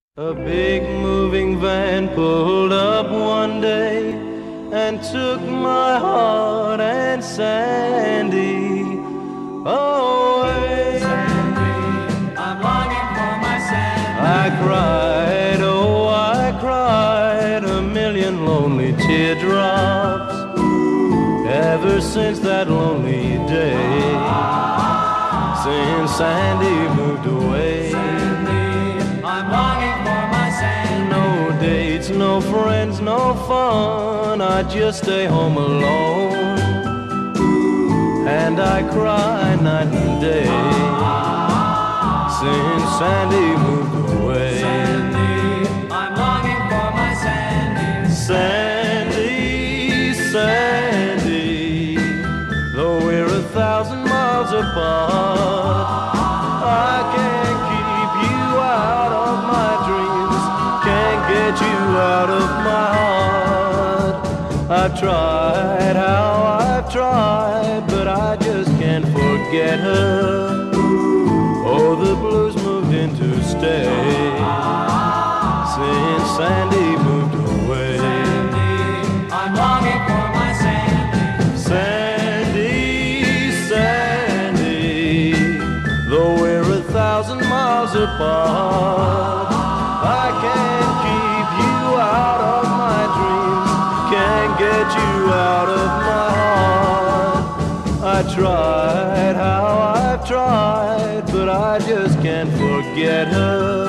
A big moving van pulled up one day and took my heart and Sandy away. Sandy, I'm longing for my Sandy. I cried, oh I cried a million lonely teardrops ever since that lonely day, since Sandy moved away. Sandy, I'm longing for my Sandy. No dates, no friends, no fun, I just stay home alone, and I cry night and day since Sandy moved away. Sandy, I'm longing for my Sandy. Sandy, Sandy, though we're 1,000 miles apart, I can't keep you out of my dreams, can't get you out of my heart. I've tried, how I've tried, but I just can't forget her. Oh, the blues moved in to stay since Sandy moved away. Sandy, I'm longing for my Sandy. Sandy, Sandy, though we're 1,000 miles apart, I can't keep you out of my dreams, can't get you out of my heart. I tried, how I've tried, but I just can't forget her.